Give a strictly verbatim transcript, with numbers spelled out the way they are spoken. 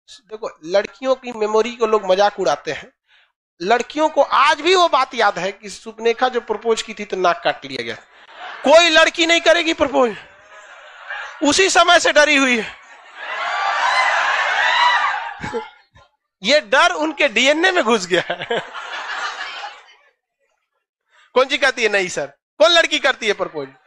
देखो, लड़कियों की मेमोरी को लोग मजाक उड़ाते हैं, लड़कियों को आज भी वो बात याद है कि सुपनेखा जो प्रपोज की थी तो नाक काट लिया गया। कोई लड़की नहीं करेगी प्रपोज, उसी समय से डरी हुई है। ये डर उनके डीएनए में घुस गया है। कौन सी कहती है नहीं सर, कौन लड़की करती है प्रपोज?